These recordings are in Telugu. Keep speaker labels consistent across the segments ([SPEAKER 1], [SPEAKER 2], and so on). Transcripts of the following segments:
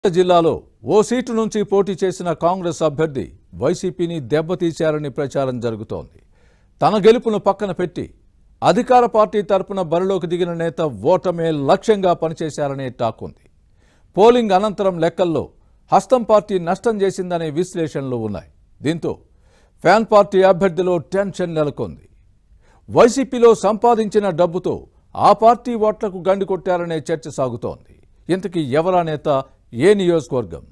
[SPEAKER 1] జిల్లాలో ఓ సీటు నుంచి పోటీ చేసిన కాంగ్రెస్ అభ్యర్థి వైసీపీని దెబ్బతీశారని ప్రచారం జరుగుతోంది. తన గెలుపును పక్కన పెట్టి అధికార పార్టీ తరపున బరిలోకి దిగిన నేత ఓటమే లక్ష్యంగా పనిచేశారనే టాక్ ఉంది. పోలింగ్ అనంతరం లెక్కల్లో హస్తం పార్టీ నష్టం చేసిందనే విశ్లేషణలు ఉన్నాయి. దీంతో ఫ్యాన్ పార్టీ అభ్యర్థిలో టెన్షన్ నెలకొంది. వైసీపీలో సంపాదించిన డబ్బుతో ఆ పార్టీ ఓట్లకు గండి కొట్టారనే చర్చ సాగుతోంది. ఇంతకీ ఎవరా నేత, ఏ నియోజకవర్గం?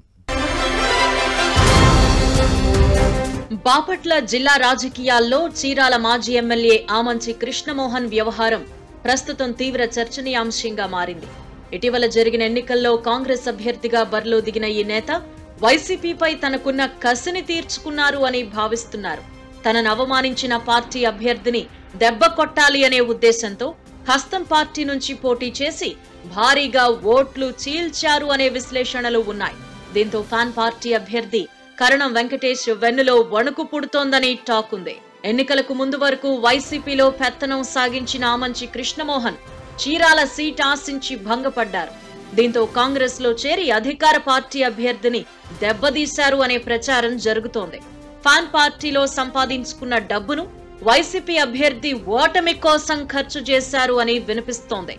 [SPEAKER 2] బాపట్ల జిల్లా రాజకీయాల్లో చీరాల మాజీ ఎమ్మెల్యే ఆమంచి కృష్ణమోహన్ వ్యవహారం ప్రస్తుతం తీవ్ర చర్చనీయాంశంగా మారింది. ఇటీవల జరిగిన ఎన్నికల్లో కాంగ్రెస్ అభ్యర్థిగా బరిలో దిగిన ఈ నేత వైసీపీపై తనకున్న కసిని తీర్చుకున్నారు అని భావిస్తున్నారు. తనను అవమానించిన పార్టీ అభ్యర్థిని దెబ్బ కొట్టాలి అనే ఉద్దేశంతో హస్తం పార్టీ నుంచి పోటీ చేసి భారీగా ఓట్లు చీల్చారు అనే విశ్లేషణలు ఉన్నాయి. దీంతో ఫ్యాన్ పార్టీ అభ్యర్థి కరణం వెంకటేష్ వెన్నులో వణుకు పుడుతోందని టాక్ ఉంది. ఎన్నికలకు ముందు వరకు వైసీపీలో పెత్తనం సాగించిన ఆమంచి కృష్ణమోహన్ చీరాల సీట్ ఆశించి భంగపడ్డారు. దీంతో కాంగ్రెస్ లో చేరి అధికార పార్టీ అభ్యర్థిని దెబ్బతీశారు అనే ప్రచారం జరుగుతోంది. ఫ్యాన్ పార్టీలో సంపాదించుకున్న డబ్బును వైసీపీ అభ్యర్థి ఓటమి కోసం ఖర్చు చేశారు అని వినిపిస్తోంది.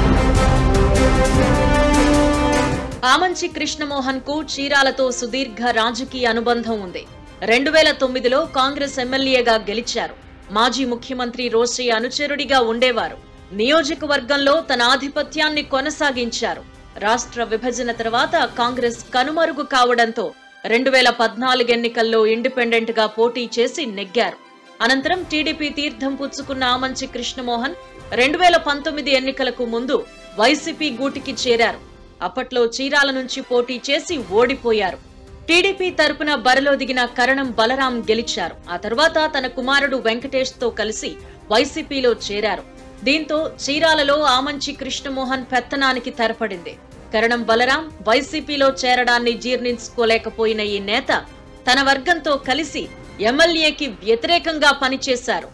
[SPEAKER 2] ఆమంచి కృష్ణమోహన్ కు చీరాలతో సుదీర్ఘ రాజకీయ అనుబంధం ఉంది. 2009లో కాంగ్రెస్ ఎమ్మెల్యేగా గెలిచారు. మాజీ ముఖ్యమంత్రి రోశయ్య అనుచరుడిగా ఉండేవారు. నియోజకవర్గంలో తన ఆధిపత్యాన్ని కొనసాగించారు. రాష్ట్ర విభజన తర్వాత కాంగ్రెస్ కనుమరుగు కావడంతో 2014 ఎన్నికల్లో ఇండిపెండెంట్ గా పోటీ చేసి నెగ్గారు. అనంతరం టీడీపీ తీర్థం పుచ్చుకున్న ఆమంచి కృష్ణమోహన్ 2019 ఎన్నికలకు ముందు వైసీపీ గూటికి చేరారు. అప్పట్లో చీరాల నుంచి పోటీ చేసి ఓడిపోయారు. టీడీపీ తరపున బరిలో దిగిన కరణం బలరాం గెలిచారు. ఆ తర్వాత తన కుమారుడు వెంకటేష్ తో కలిసి వైసీపీలో చేరారు. దీంతో చీరాలలో ఆమంచి కృష్ణమోహన్ పెత్తనానికి తెరపడింది. కరణం బలరాం వైసీపీలో చేరడాన్ని జీర్ణించుకోలేకపోయిన ఈ నేత తన వర్గంతో కలిసి ఎమ్మెల్యేకి వ్యతిరేకంగా పనిచేశారు.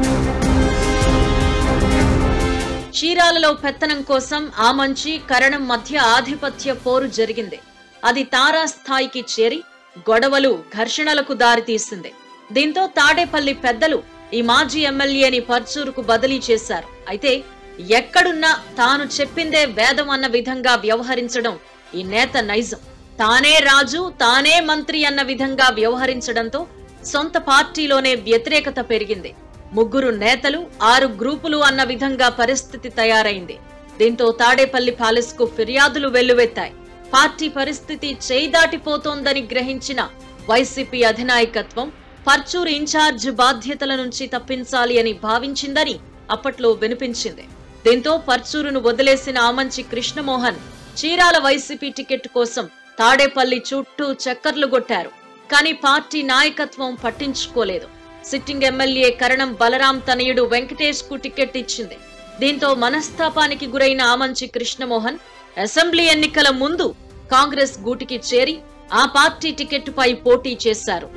[SPEAKER 2] చీరాలలో పెత్తనం కోసం ఆమంచి కరణం మధ్య ఆధిపత్య పోరు జరిగింది. అది తారాస్థాయికి చేరి గొడవలు, ఘర్షణలకు దారితీసింది. దీంతో తాడేపల్లి పెద్దలు ఈ మాజీ ఎమ్మెల్యేని పర్చూరుకు బదిలీ చేశారు. అయితే ఎక్కడున్నా తాను చెప్పిందే వేదం అన్న విధంగా వ్యవహరించడం ఈ నేత నైజం. తానే రాజు, తానే మంత్రి అన్న విధంగా వ్యవహరించడంతో సొంత పార్టీలోనే వ్యతిరేకత పెరిగింది. 3 నేతలు 6 గ్రూపులు అన్న విధంగా పరిస్థితి తయారైంది. దీంతో తాడేపల్లి ప్యాలెస్ కు ఫిర్యాదులు వెల్లువెత్తాయి. పార్టీ పరిస్థితి చేయి దాటిపోతోందని గ్రహించిన వైసీపీ అధినాయకత్వం పర్చూరు ఇన్ఛార్జ్ బాధ్యతల నుంచి తప్పించాలి అని భావించిందని అప్పట్లో వినిపించింది. దీంతో పర్చూరును వదిలేసిన ఆమంచి కృష్ణమోహన్ చీరాల వైసీపీ టికెట్ కోసం తాడేపల్లి చుట్టూ చక్కర్లు కొట్టారు. కానీ పార్టీ నాయకత్వం పట్టించుకోలేదు. సిట్టింగ్ ఎమ్మెల్యే కరణం బలరాం తనయుడు వెంకటేష్ కు టికెట్ ఇచ్చింది. దీంతో మనస్తాపానికి గురైన ఆమంచి కృష్ణమోహన్ అసెంబ్లీ ఎన్నికల ముందు కాంగ్రెస్ గూటికి చేరి ఆ పార్టీ టికెట్ పై పోటీ చేశారు.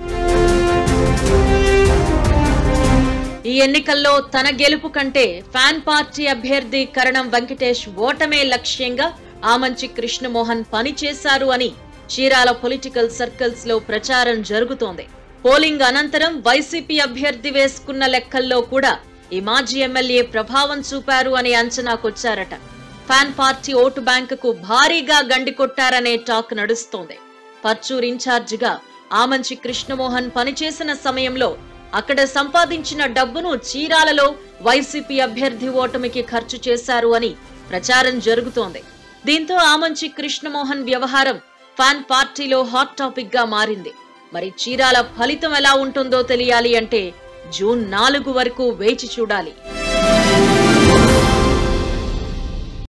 [SPEAKER 2] ఈ ఎన్నికల్లో తన గెలుపు కంటే ఫ్యాన్ పార్టీ అభ్యర్థి కరణం వెంకటేష్ ఓటమే లక్ష్యంగా ఆమంచి కృష్ణమోహన్ పనిచేశారు అని చీరాల పొలిటికల్ సర్కిల్స్ లో ప్రచారం జరుగుతోంది. పోలింగ్ అనంతరం వైసీపీ అభ్యర్థి వేసుకున్న లెక్కల్లో కూడా ఈ మాజీ ఎమ్మెల్యే ప్రభావం చూపారు అనే అంచనాకొచ్చారట. ఫ్యాన్ పార్టీ ఓటు బ్యాంకుకు భారీగా గండి కొట్టారనే టాక్ నడుస్తోంది. పర్చూరు ఇన్ఛార్జిగా ఆమంచి కృష్ణమోహన్ పనిచేసిన సమయంలో అక్కడ సంపాదించిన డబ్బును చీరాలలో వైసీపీ అభ్యర్థి ఓటమికి ఖర్చు చేశారు అని ప్రచారం జరుగుతోంది. దీంతో ఆమంచి కృష్ణమోహన్ వ్యవహారం ఫ్యాన్ పార్టీలో హాట్ టాపిక్ గా మారింది. మరి చీరాల ఫలితం ఎలా ఉంటుందో తెలియాలి అంటే జూన్ 4 వరకు వేచి చూడాలి.